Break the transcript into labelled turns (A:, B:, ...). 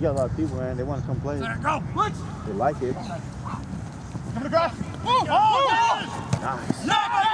A: got a lot of people, man. They want to come play.
B: There, go.
A: They like it.
B: Come across. Move. Oh,
A: Nice.
B: yeah.